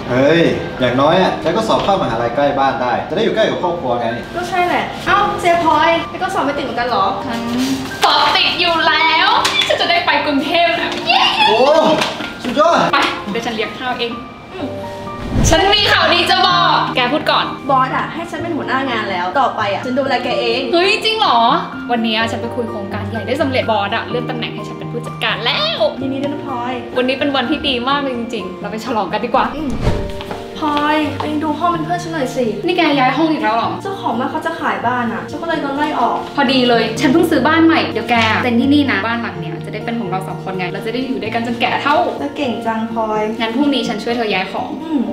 เฮ้ยอย่างน้อยอ่ะฉันก็สอบเข้ามหาลัยใกล้บ้านได้จะได้อยู่ใกล้กับครอบครัวไงก็ใช่แหละเอ้าเซพอยแล้วก็สอบไม่ติดเหมือนกันเหรอฉันสอบติดอยู่แล้วฉันจะได้ไปกรุงเทพแล้วเย้โอ้สุดยอดไปเดี๋ยวฉันเลี้ยงข้าวเองฉันมีข่าวดีจะบอกแกพูดก่อนบอสอ่ะให้ฉันเป็นหัวหน้างานแล้วต่อไปอ่ะฉันดูแลแกเองเฮ้ยจริงเหรอวันนี้ฉันไปคุยโครงการใหญ่ได้สำเร็จบอสอะเลื่อนตำแหน่งให้ฉันเป็นผู้จัดการแล้วยินดีด้วยนะพลอยวันนี้เป็นวันที่ดีมากเลยจริงๆเราไปฉลองกันดีกว่าพลอยไปดูห้องเป็นเพื่อนฉันหน่อยสินี่แกย้ายห้องอีกแล้วหรอเจ้าของบ้านเขาจะขายบ้านอ่ะฉันก็เลยโดนไล่ออกพอดีเลยฉันเพิ่งซื้อบ้านใหม่เดี๋ยวแกเซ็นที่นี่นะบ้านหลังเนี้ยจะได้เป็นของเรา2 คนไงเราจะได้อยู่ด้วยกันจนแก่เท่าแล้วเก่งจังพลอยงั้นพรุ่งนี้ฉันช่วยเธอย้ายของ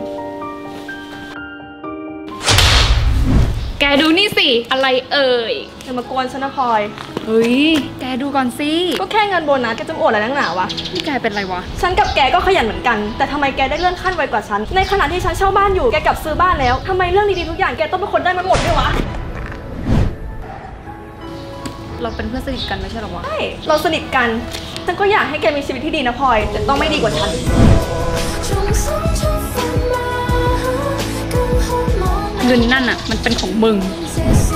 แกดูนี่สิอะไรเอ่ยอย่ามากวนฉันนะพลอยเฮ้ยแกดูก่อนสิก็แค่เงินโบนัสแกจะมาอวดอะไรนักหนาวะนี่แกเป็นไรวะฉันกับแกก็ขยันเหมือนกันแต่ทำไมแกได้เลื่อนขั้นไวกว่าฉันในขณะที่ฉันเช่าบ้านอยู่แกกลับซื้อบ้านแล้วทำไมเรื่องดีๆทุกอย่างแกต้องเป็นคนได้มันหมดด้วยวะเราเป็นเพื่อนสนิทกันไม่ใช่หรอวะใช่เราสนิทกันฉันก็อยากให้แกมีชีวิตที่ดีนะพลอยแต่ต้องไม่ดีกว่าฉันเงินนั่นอ่ะมันเป็นของมึง